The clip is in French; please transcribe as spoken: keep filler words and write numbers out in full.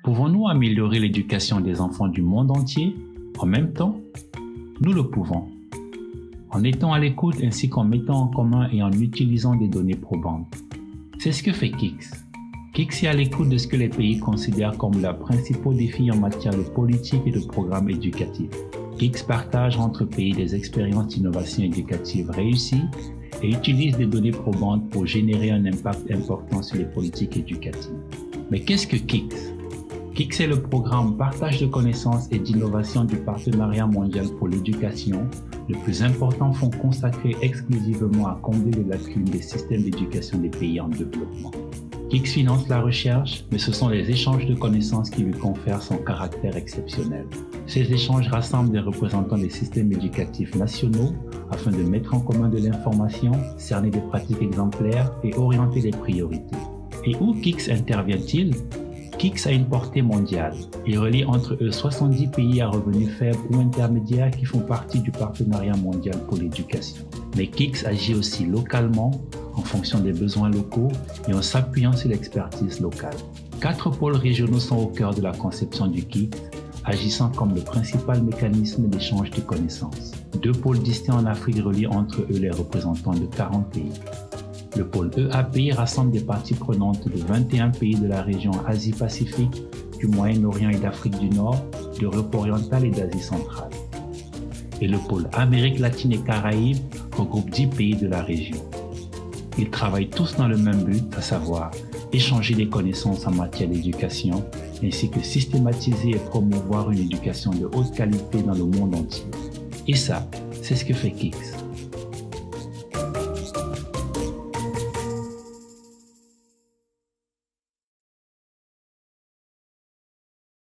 Pouvons-nous améliorer l'éducation des enfants du monde entier en même temps? Nous le pouvons. En étant à l'écoute ainsi qu'en mettant en commun et en utilisant des données probantes. C'est ce que fait K I C S. K I C S est à l'écoute de ce que les pays considèrent comme leurs principaux défis en matière de politique et de programmes éducatifs. K I C S partage entre pays des expériences d'innovation éducative réussies et utilise des données probantes pour générer un impact important sur les politiques éducatives. Mais qu'est-ce que K I C S? K I C S est le programme Partage de connaissances et d'innovation du Partenariat mondial pour l'éducation, le plus important fonds consacré exclusivement à combler les lacunes des systèmes d'éducation des pays en développement. K I C S finance la recherche, mais ce sont les échanges de connaissances qui lui confèrent son caractère exceptionnel. Ces échanges rassemblent des représentants des systèmes éducatifs nationaux afin de mettre en commun de l'information, cerner des pratiques exemplaires et orienter les priorités. Et où K I C S intervient-il? K I C S a une portée mondiale. Il relie entre eux soixante-dix pays à revenus faibles ou intermédiaires qui font partie du Partenariat mondial pour l'éducation. Mais K I C S agit aussi localement, en fonction des besoins locaux et en s'appuyant sur l'expertise locale. Quatre pôles régionaux sont au cœur de la conception du K I C S, agissant comme le principal mécanisme d'échange de connaissances. Deux pôles distincts en Afrique relient entre eux les représentants de quarante pays. Le pôle E A P rassemble des parties prenantes de vingt et un pays de la région Asie-Pacifique, du Moyen-Orient et d'Afrique du Nord, d'Europe orientale et d'Asie centrale. Et le pôle Amérique latine et Caraïbes regroupe dix pays de la région. Ils travaillent tous dans le même but, à savoir échanger des connaissances en matière d'éducation, ainsi que systématiser et promouvoir une éducation de haute qualité dans le monde entier. Et ça, c'est ce que fait K I C S.